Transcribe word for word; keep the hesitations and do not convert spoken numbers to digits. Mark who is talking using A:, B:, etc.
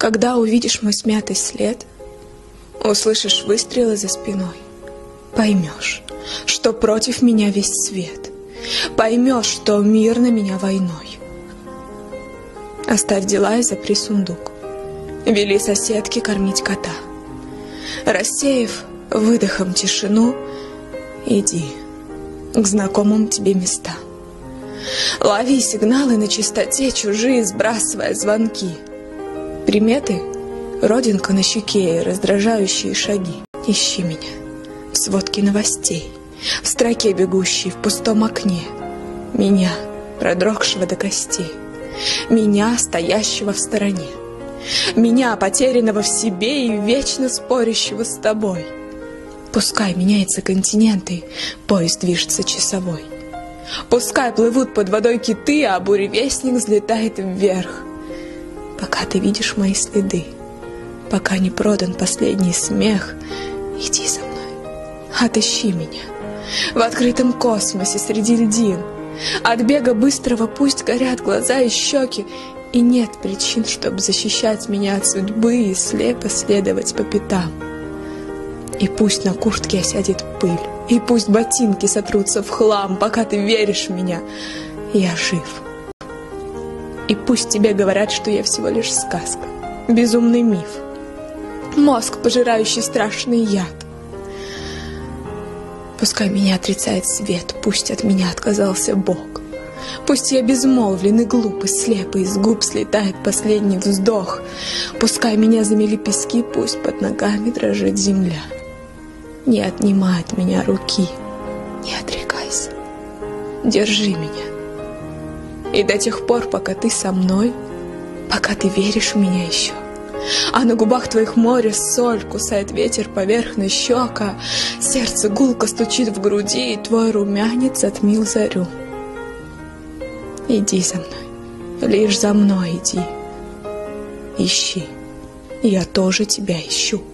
A: Когда увидишь мой смятый след, услышишь выстрелы за спиной, поймешь, что против меня весь свет, поймешь, что мир на меня войной. Оставь дела и запри сундук, вели соседке кормить кота. Рассеяв выдохом тишину, иди к знакомым тебе местам. Лови сигналы на чистоте, чужие сбрасывая звонки. Приметы — родинка на щеке и раздражающие шаги. Ищи меня в сводке новостей, в строке бегущей в пустом окне. Меня, продрогшего до костей, меня, стоящего в стороне, меня, потерянного в себе и вечно спорящего с тобой. Пускай меняются континенты, поезд движется часовой. Пускай плывут под водой киты, а буревестник взлетает вверх. Пока ты видишь мои следы, пока не продан последний смех, иди за мной, отыщи меня в открытом космосе среди льдин. От бега быстрого пусть горят глаза и щеки, и нет причин, чтобы защищать меня от судьбы и слепо следовать по пятам. И пусть на куртке осядет пыль, и пусть ботинки сотрутся в хлам, пока ты веришь в меня, я жив. И пусть тебе говорят, что я всего лишь сказка, безумный миф, мозг, пожирающий страшный яд. Пускай меня отрицает свет, пусть от меня отказался Бог. Пусть я безмолвлен и глуп, и слеп, и из губ слетает последний вздох. Пускай меня замели пески, пусть под ногами дрожит земля. Не отнимай от меня руки, не отрекайся, держи меня. И до тех пор, пока ты со мной, пока ты веришь в меня еще, а на губах твоих море соль, кусает ветер поверхность щека, сердце гулко стучит в груди, и твой румянец затмил зарю. Иди за мной, лишь за мной иди, ищи, я тоже тебя ищу.